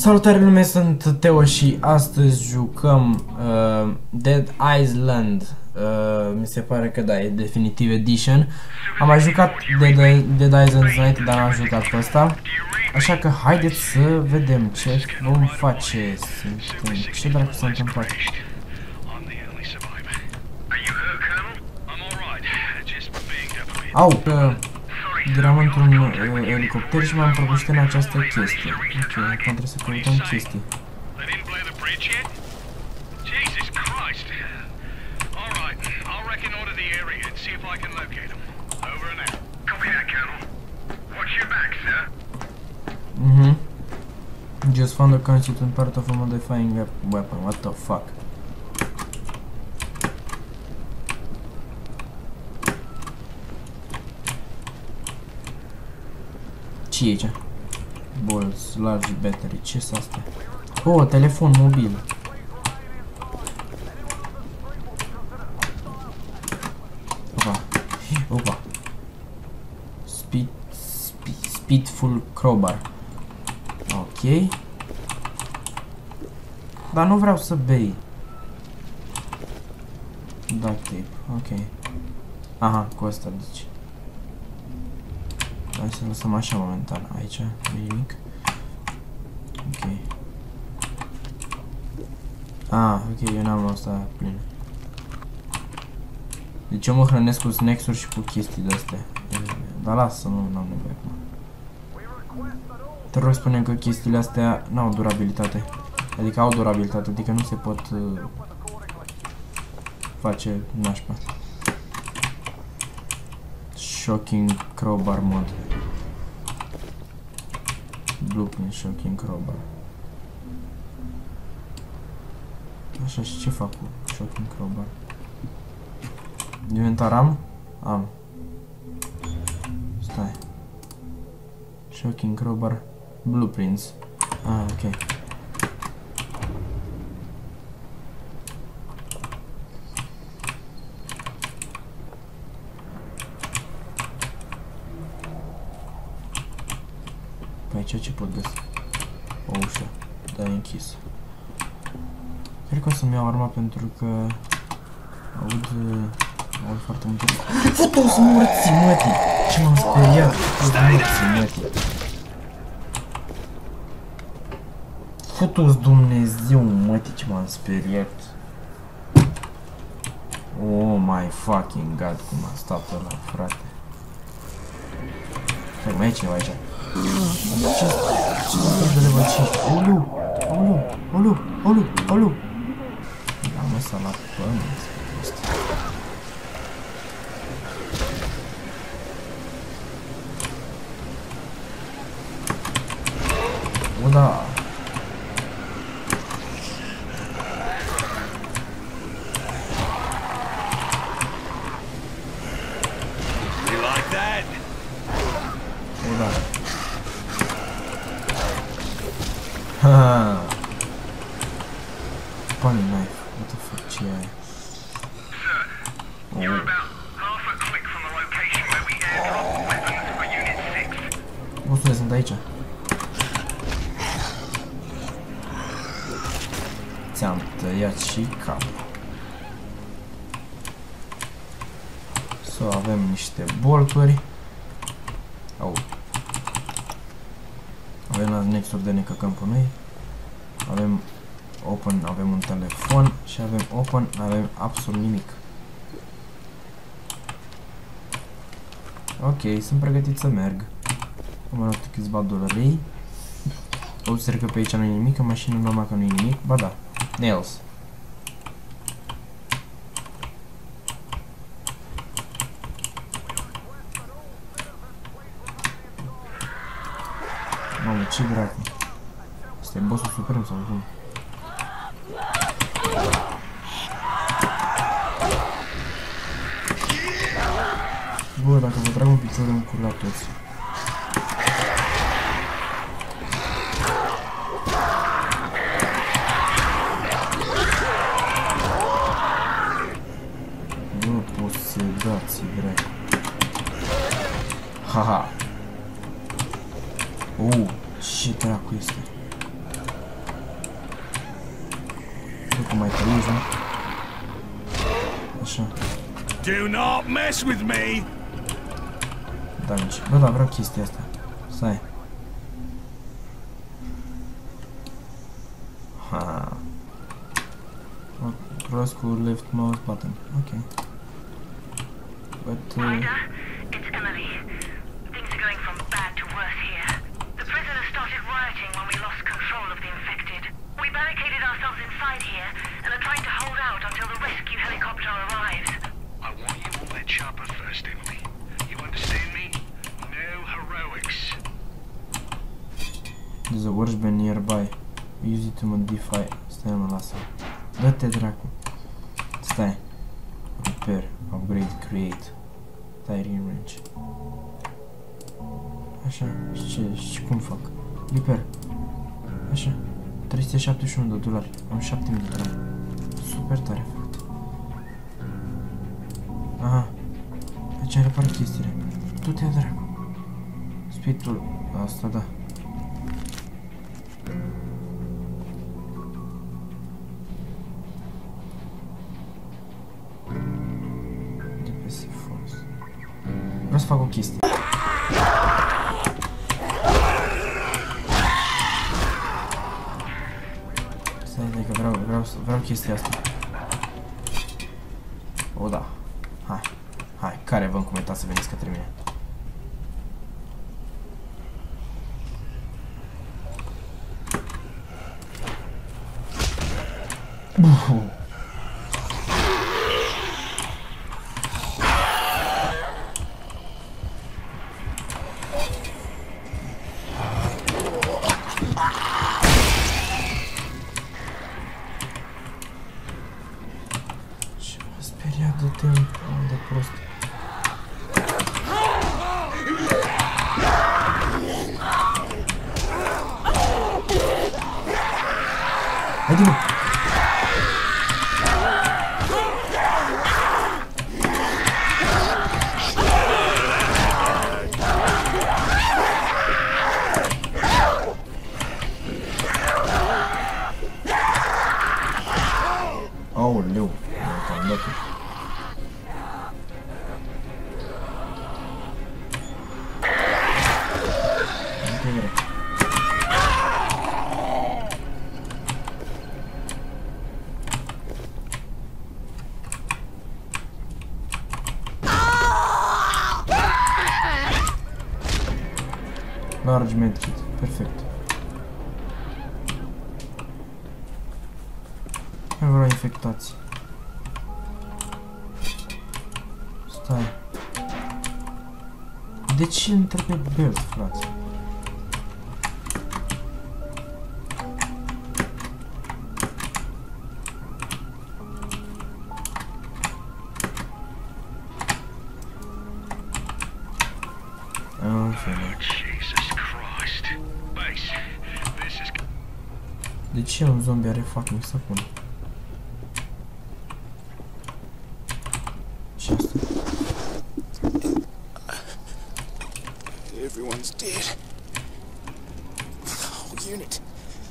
Salutare lume, sunt Teo și astăzi jucăm Dead Island. Mi se pare că da, e Definitive Edition. Am mai jucat Dead Island înainte, dar n-am jucat pe ăsta. Așa că haideți să vedem ce vom face. Ce dracu s-a întâmplat? Au, eram într-un elicopter și m-am prăbușit în această chestie. Ok, acum trebuie să căutăm chestii. Just found a constituent part of a modifying weapon. What the fuck? Ce e aici? Balls, large battery. Ce s astea? Oh, telefon mobil. Opa. Opa. Speedful crowbar. Ok. Dar nu vreau să bei. Duct tape. Ok. Aha, cu asta deci. Hai să lăsăm așa momentan. Aici nu e nimic. Ok. Ah, ok, eu n-am asta plin. Deci eu mă hrănesc cu snacks-uri și cu chestii de-astea. Dar lasă, nu am nevoie acum. Te rog, spunem că chestiile astea n-au durabilitate. Adică au durabilitate, adică nu se pot face nașpa. Shocking crowbar mod. Blueprint shocking crowbar. Așa, și ce fac cu shocking crowbar? Inventar am? Am. Stai. Shocking crowbar. Blueprints. Ah, ok. Aici ce pot găsi? O ușă. Da, e închis. Cred că o să-mi iau arma pentru că aud foarte multe. Futu-s morții, mătii! Ce m-am speriat! Futu-s morții, mătii! Futu-s Dumnezeu, mătii, ce m-am speriat! Oh my fucking god, cum a stat ăla, frate! Hai, mai e cineva aici. Ce de level 5? Olu! Olu! Olu! Olu! Olu! Am lăsat la pământ. O, da! O, da! Haha. Funny knife. What the fuck, ce e aia? Bosule, sunt aici. Ți-am tăiat și capul. Avem niște bolturi. Au. Avem la next-uri de ne căcăm pe noi. Avem open, avem un telefon și avem open, avem absolut nimic. Ok, sunt pregătit să merg. Am luat câțiva dolari. Observ că pe aici nu e nimic, în mașină numai că nu e nimic. Ba da, nails. Mamă, ce dracu. Asta e bossul suprem sau cum? Bă, dacă vă trag un picior în cur la toți. Bă, posedați, dracu. Haha. Ce dracu este? mai tăiuși, nu? Așa. Do not mess with me. Da, nici. Bă, da, vreau chestia asta. Stai. Ha. Cross cu left mouse button. Ok. But Ryder, it's Emily. Things are going from bad to worse here. The prisoners started rioting when we lost control of the infected. We barricaded ourselves inside here and are trying to hold out until the rescue helicopter arrives. I want you on that chopper first, Emily. You understand me? No heroics. There's a workbench nearby. Use it to modify. Stai, mă, lasă. Dă-te, dracu. Stai. Repair, upgrade, create. Tiring range. Așa. Și cum fac? Repair. Așa. $371. Am 7000 de dolari. Super tare fapt. Aha. Aici am reparat chestiile. Du-te, dracu. Speed-ul. Asta da. Vreau să fac o chestie. Stai, că vreau chestia asta. O, da. Hai, care vă comentați să veniți către mine? De prost. Haide, mă! Aoleu, m-am dat. Large medkit, perfect. Nu vreau infectați. Stai. De ce îmi trebuie belt, frate? De ce un zombie are fucking sapun? Ce asta? Everyone's dead. The whole unit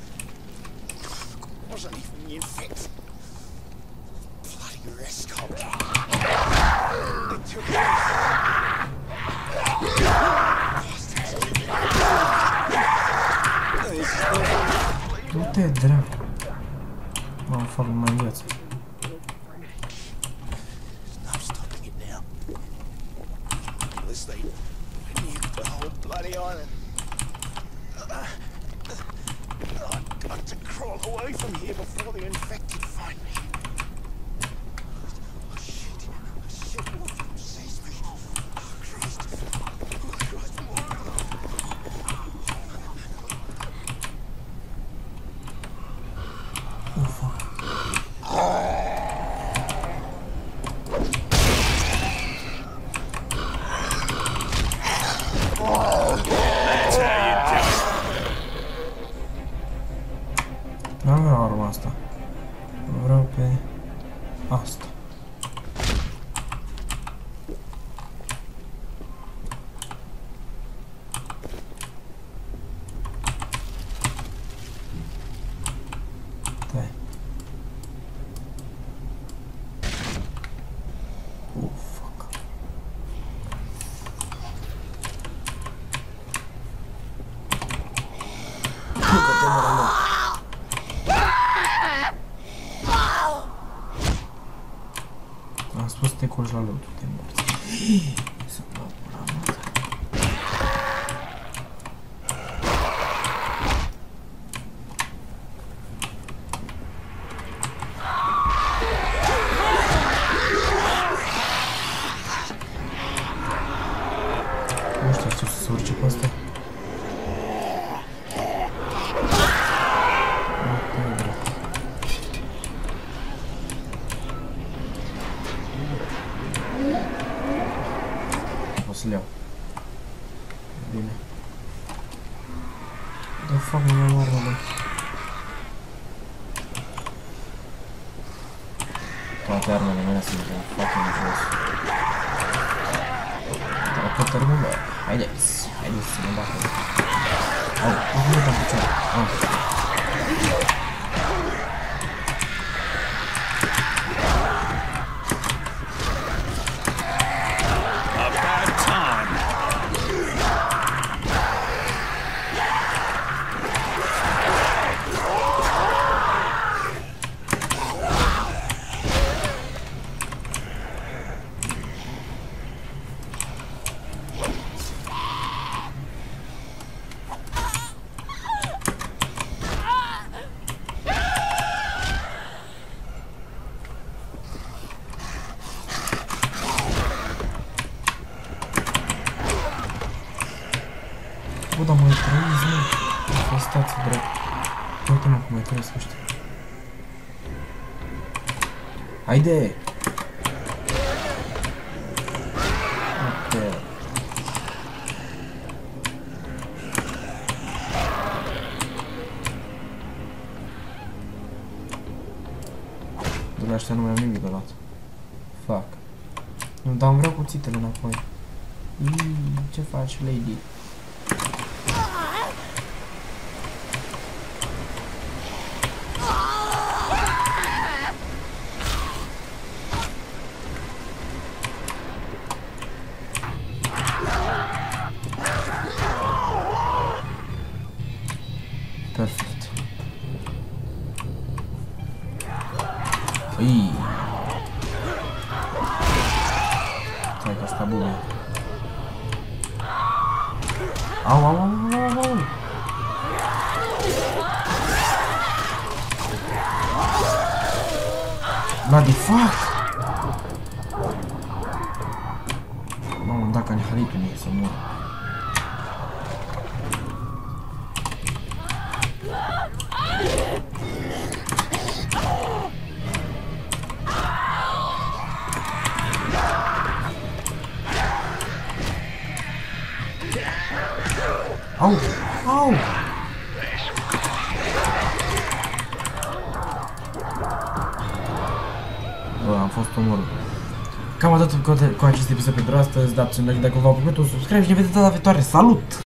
wasn't even infected. Bloody rascal. They took it. Du-te, dracu. M-am fac mai în viață. Am spus să te culci la lotul, te morți. Să plac pula mea. Nu știu ce să se urce pe asta. O să le iau. Bine. Da, fac mai am armă, bă. Toate armele mele sunt fucking jos. Dacă tărmă, bă. Haideți să ne bată. Au, nu mă dăm picioare. Bă, dar mai trăiți, mă. Stați, drept. Uite, mă, cum mai trăiesc ăștia. Haide! Uite. De la ăștia nu mai am nimic de luat. Fuck. Nu, dar îmi vreau cuțitele înapoi. Ce faci, lady? Perfect. Ui. Stai că asta bune. Au, au, au, au, au. Bloody fuck! Mamă, dacă anihalitul mi-e să mor. Au! Au! Bă, am fost omorât. Cam atât cu acest episod pentru astăzi. Dați un like dacă v-a plăcut, un subscribe și ne vedem data viitoare. Salut!